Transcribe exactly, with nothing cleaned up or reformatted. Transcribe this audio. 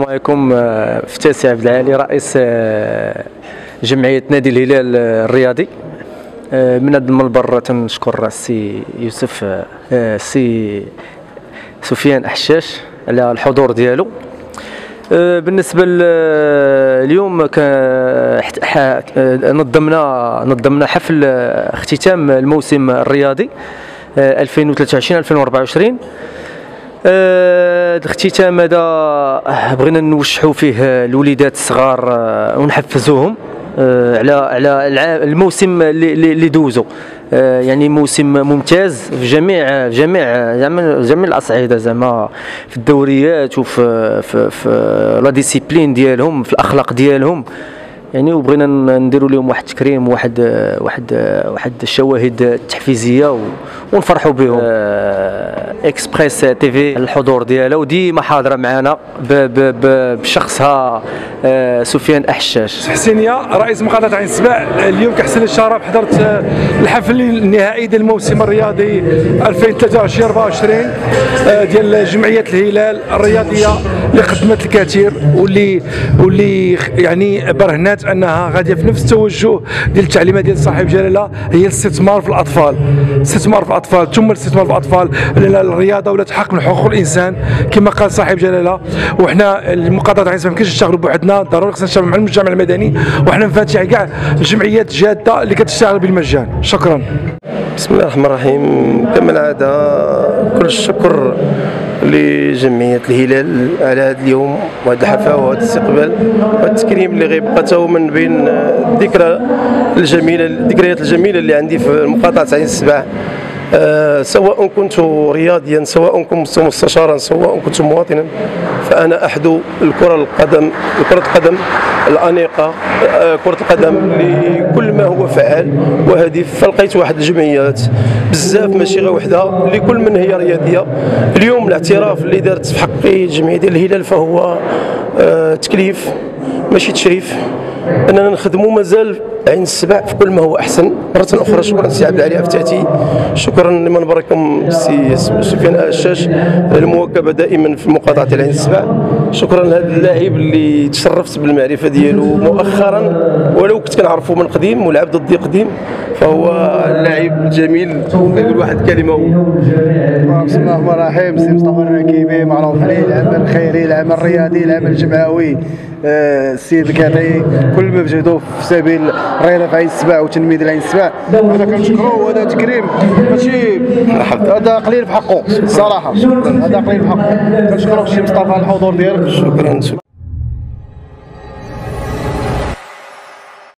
عليكم. فتاسي عبد العالي رئيس جمعية نادي الهلال الرياضي. من هذا المنبر تنشكر السي يوسف السي سفيان حشاش على الحضور ديالو. بالنسبه اليوم نظمنا نظمنا حفل اختتام الموسم الرياضي ألفين وثلاثة وعشرين ألفين وأربعة وعشرين. الاختتام هذا بغينا نوشحوا فيه الوليدات الصغار ونحفزوهم على على الموسم اللي دوزو، يعني موسم ممتاز في جميع جميع جميع الاصعده، زعما في الدوريات وفي في في لا ديسيبلين ديالهم، في الاخلاق ديالهم يعني. وبغينا نديروا لهم واحد التكريم، واحد واحد واحد الشواهد تحفيزيه ونفرحوا بهم. اكسبريس تي في الحضور ديالها وديما حاضره معنا بشخصها سفيان أحشاش. حسينيه رئيس مقاطعه عين السباع، اليوم كحسن الشرف حضرت الحفل النهائي ديال الموسم الرياضي ألفين وثلاثة وعشرين أربعة وعشرين ديال جمعيه الهلال الرياضيه اللي قدمت الكثير واللي واللي يعني برهنات انها غاديه في نفس التوجه ديال التعليمات ديال صاحب جلاله، هي الاستثمار في الاطفال، الاستثمار في الاطفال ثم الاستثمار في الاطفال، لان الرياضه ولات حق من حقوق الانسان كما قال صاحب جلاله. وحنا المقاطعه عين السباع ما كاينش نشتغلوا بوحدنا، ضروري خصنا نشتغلوا مع المجتمع المدني، وحنا مفاتيح كاع الجمعيات جاده اللي كتشتغل بالمجان. شكرا. بسم الله الرحمن الرحيم. كما العاده كل الشكر لجمعيه الهلال على هذا اليوم وهذا الحفاوه وهذا الاستقبال وهذا التكريم اللي غيبقى تا هو من بين الذكرى الجميله الذكريات الجميله اللي عندي في مقاطعه عين السباع. أه سواء كنت رياضيا، سواء كنت مستشارا، سواء كنت مواطنا، فانا احدو الكره القدم كره القدم الانيقه، أه كره القدم لكل ما هو فعال وهدف. فلقيت واحد الجمعيات بزاف ماشي غير وحده لكل من هي رياضيه. اليوم الاعتراف اللي دارت في حقي الجمعيه ديال الهلال فهو أه تكليف ماشي تشريف، اننا نخدموا مازال عين السباع في كل ما هو احسن. مره اخرى شكرا سي عبد العالي افتاتي، شكرا لمنبركم السي سفيان أحشاش المواكبه دائما في مقاطعه عين السباع. شكرا لهذا اللاعب اللي تشرفت بالمعرفه ديالو مؤخرا، ولو كنت كنعرفه من قديم ولعب ضدي قديم، فهو لاعب جميل. نقول واحد الكلمه. بسم الله الرحمن الرحيم. سي مصطفى الركيبي، معروف عليه العمل الخيري، العمل الرياضي، العمل الجمعوي. السيد الكاتي كل ما بجهدوا في سبيل الرياضه في عين السباع وتنميه عين السباع، هذا كنشكروه وهذا تكريم ماشي هذا قليل في حقه الصراحه، هذا قليل في حقه. كنشكروك سي مصطفى على الحضور ديالك. شكرا.